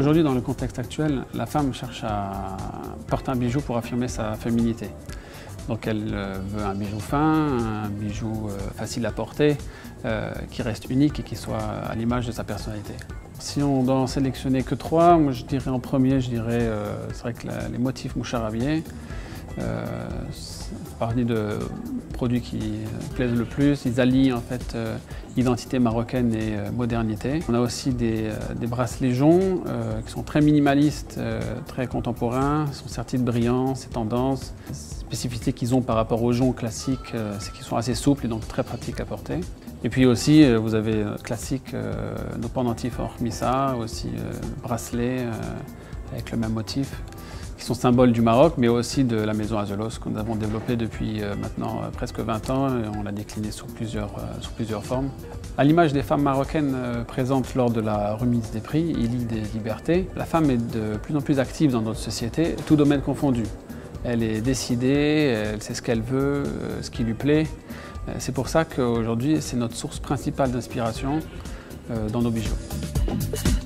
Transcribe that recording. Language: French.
Aujourd'hui, dans le contexte actuel, la femme cherche à porter un bijou pour affirmer sa féminité. Donc elle veut un bijou fin, un bijou facile à porter, qui reste unique et qui soit à l'image de sa personnalité. Si on doit en sélectionner que trois, moi je dirais en premier, c'est vrai que les motifs mouchards habillés, parmi de produits qui plaisent le plus. Ils allient en fait identité marocaine et modernité. On a aussi des bracelets joncs qui sont très minimalistes, très contemporains, sont sertis de brillance et tendance. La spécificité qu'ils ont par rapport aux joncs classiques, c'est qu'ils sont assez souples et donc très pratiques à porter. Et puis aussi, vous avez classique nos pendentifs hors missa, aussi bracelets avec le même motif, qui sont symboles du Maroc, mais aussi de la maison Azelos que nous avons développée depuis maintenant presque 20 ans et on l'a déclinée sous plusieurs formes. À l'image des femmes marocaines présentes lors de la remise des prix, Ilie des libertés, la femme est de plus en plus active dans notre société, tout domaine confondu. Elle est décidée, elle sait ce qu'elle veut, ce qui lui plaît. C'est pour ça qu'aujourd'hui, c'est notre source principale d'inspiration dans nos bijoux.